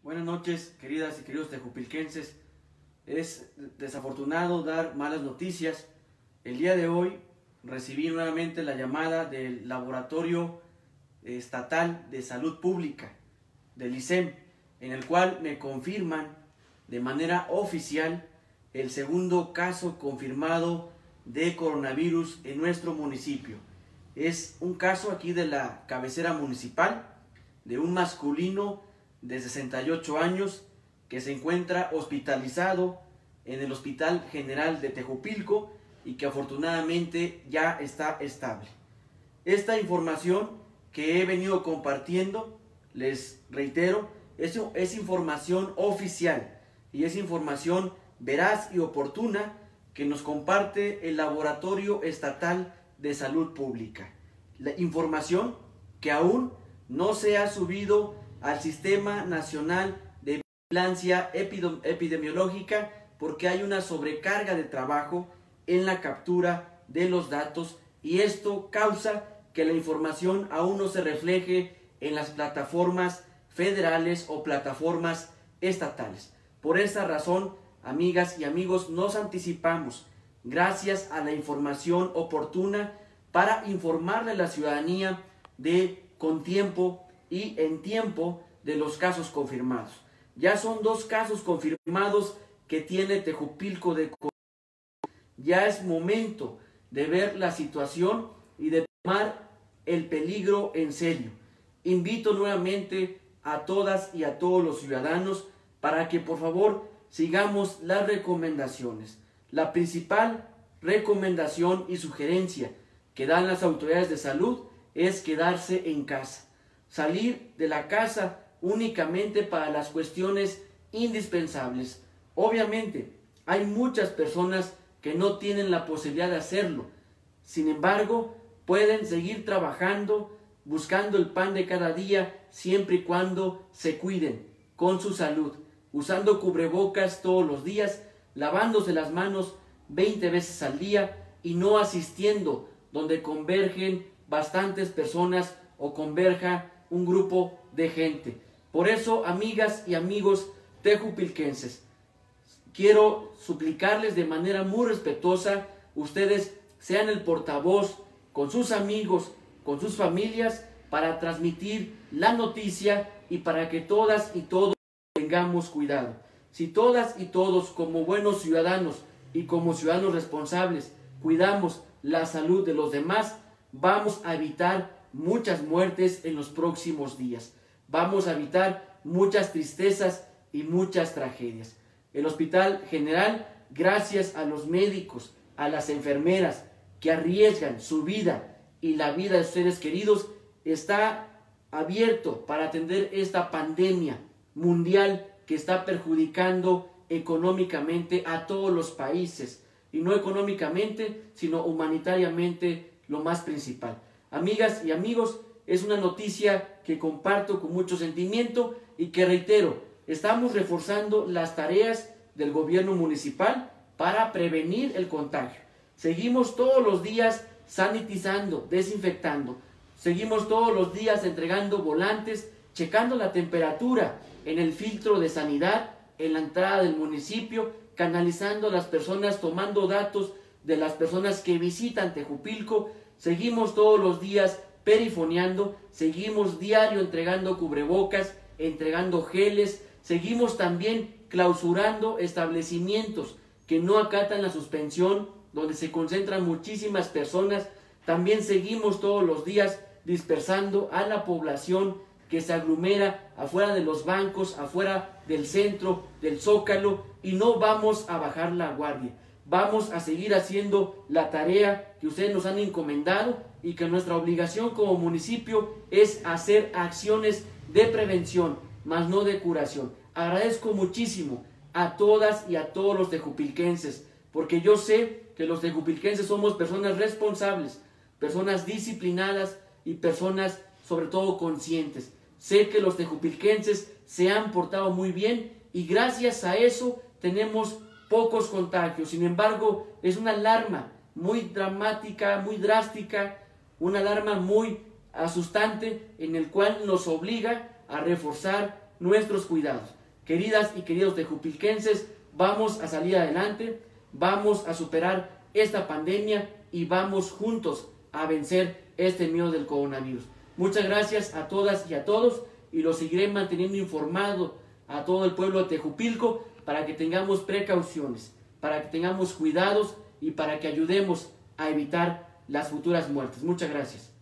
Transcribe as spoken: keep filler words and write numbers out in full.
Buenas noches, queridas y queridos tejupilquenses. Es desafortunado dar malas noticias. El día de hoy recibí nuevamente la llamada del Laboratorio Estatal de Salud Pública, del I S E M, en el cual me confirman de manera oficial el segundo caso confirmado de coronavirus en nuestro municipio. Es un caso aquí de la cabecera municipal de un masculino de sesenta y ocho años que se encuentra hospitalizado en el Hospital General de Tejupilco y que afortunadamente ya está estable. Esta información que he venido compartiendo, les reitero, es, es información oficial y es información veraz y oportuna que nos comparte el Laboratorio Estatal de Salud Pública. La información que aún no se ha subido al Sistema Nacional de Vigilancia Epidemiológica porque hay una sobrecarga de trabajo en la captura de los datos y esto causa que la información aún no se refleje en las plataformas federales o plataformas estatales. Por esa razón, amigas y amigos, nos anticipamos gracias a la información oportuna para informarle a la ciudadanía de con tiempo y en tiempo de los casos confirmados. Ya son dos casos confirmados que tiene Tejupilco de coronavirus. Ya es momento de ver la situación y de tomar el peligro en serio. Invito nuevamente a todas y a todos los ciudadanos para que por favor sigamos las recomendaciones. La principal recomendación y sugerencia que dan las autoridades de salud es quedarse en casa. Salir de la casa únicamente para las cuestiones indispensables. Obviamente, hay muchas personas que no tienen la posibilidad de hacerlo. Sin embargo, pueden seguir trabajando, buscando el pan de cada día, siempre y cuando se cuiden con su salud, usando cubrebocas todos los días, lavándose las manos veinte veces al día y no asistiendo donde convergen bastantes personas o converja un grupo de gente. Por eso, amigas y amigos tejupilquenses, quiero suplicarles de manera muy respetuosa, ustedes sean el portavoz con sus amigos, con sus familias, para transmitir la noticia y para que todas y todos tengamos cuidado. Si todas y todos, como buenos ciudadanos y como ciudadanos responsables, cuidamos la salud de los demás, vamos a evitar muchas muertes en los próximos días. Vamos a evitar muchas tristezas y muchas tragedias. El Hospital General, gracias a los médicos, a las enfermeras que arriesgan su vida y la vida de sus seres queridos, está abierto para atender esta pandemia mundial que está perjudicando económicamente a todos los países. Y no económicamente, sino humanitariamente, lo más principal. Amigas y amigos, es una noticia que comparto con mucho sentimiento y que reitero, estamos reforzando las tareas del gobierno municipal para prevenir el contagio. Seguimos todos los días sanitizando, desinfectando. Seguimos todos los días entregando volantes, checando la temperatura en el filtro de sanidad, en la entrada del municipio, canalizando a las personas, tomando datos de las personas que visitan Tejupilco. Seguimos todos los días perifoneando, seguimos diario entregando cubrebocas, entregando geles, seguimos también clausurando establecimientos que no acatan la suspensión, donde se concentran muchísimas personas. También seguimos todos los días dispersando a la población que se aglomera afuera de los bancos, afuera del centro, del Zócalo, y no vamos a bajar la guardia. Vamos a seguir haciendo la tarea que ustedes nos han encomendado y que nuestra obligación como municipio es hacer acciones de prevención, más no de curación. Agradezco muchísimo a todas y a todos los tejupilquenses, porque yo sé que los tejupilquenses somos personas responsables, personas disciplinadas y personas sobre todo conscientes. Sé que los tejupilquenses se han portado muy bien y gracias a eso tenemos pocos contagios. Sin embargo, es una alarma muy dramática, muy drástica, una alarma muy asustante en el cual nos obliga a reforzar nuestros cuidados. Queridas y queridos tejupilquenses, vamos a salir adelante, vamos a superar esta pandemia y vamos juntos a vencer este miedo del coronavirus. Muchas gracias a todas y a todos, y los seguiré manteniendo informado a todo el pueblo de Tejupilco para que tengamos precauciones, para que tengamos cuidados y para que ayudemos a evitar las futuras muertes. Muchas gracias.